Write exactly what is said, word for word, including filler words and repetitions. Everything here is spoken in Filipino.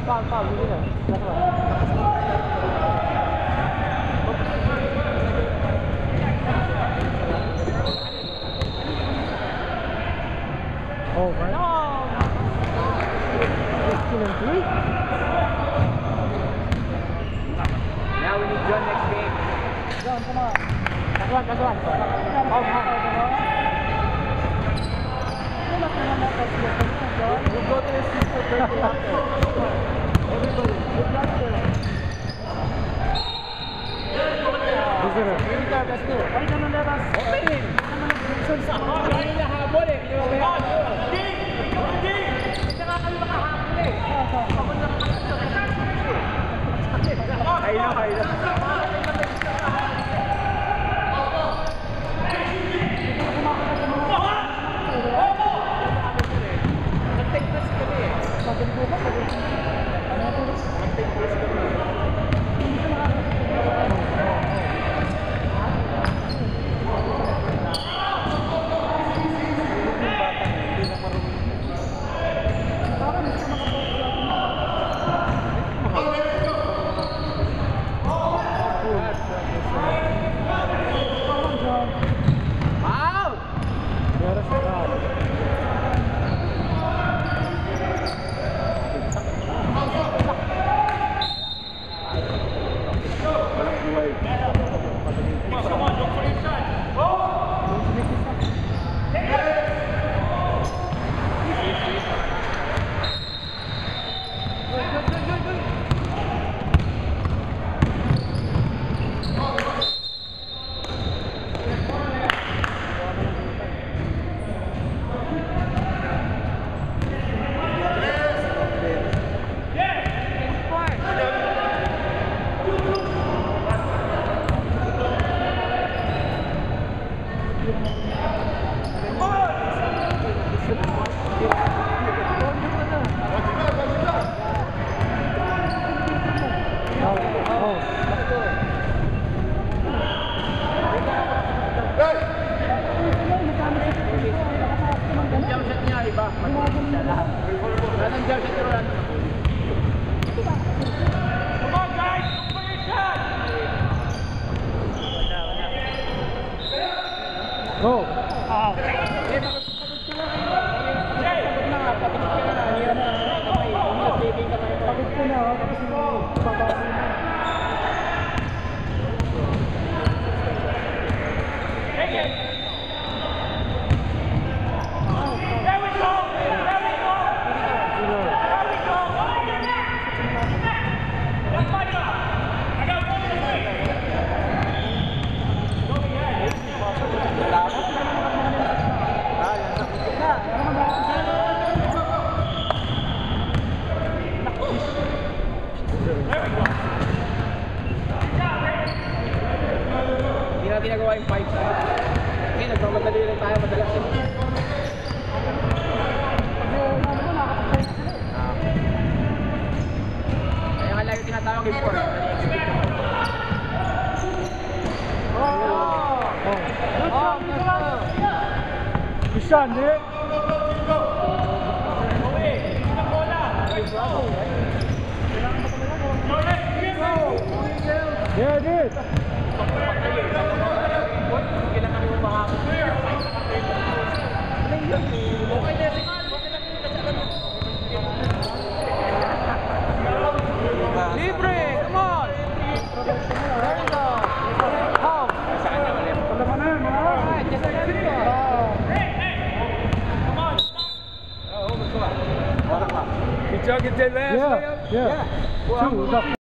foul, foul. Hindi na. Last one. Over. No! fifteen and three. Now we need John next game. John, come on. Last one, last one. Oh, We'll go to the sister birthday after. Everybody, good luck there. Hindi ka, let's go. Ay, naman labas. Okay. Hindi na habol eh. Hindi na habol. Hindi! Hindi na kami makahabol eh. Ay na, ay na. Mag-take press kami eh. Mag-take press kami. Go! Ah! Pagod ko na, tapos yung babasa na. Hindi na ginagawa yung five. Kasi nagmamadali lang tayo madalas eh. Kaya nga lang yung tinatawag yung four. Oh! Oh! Ishan, eh! Yeah, dude! Libre! Come on! There you go! Home! Palaman na yun, ha? Alright, just like that. Come on! Oh, good job, good job, last. Yeah, yeah. Two, the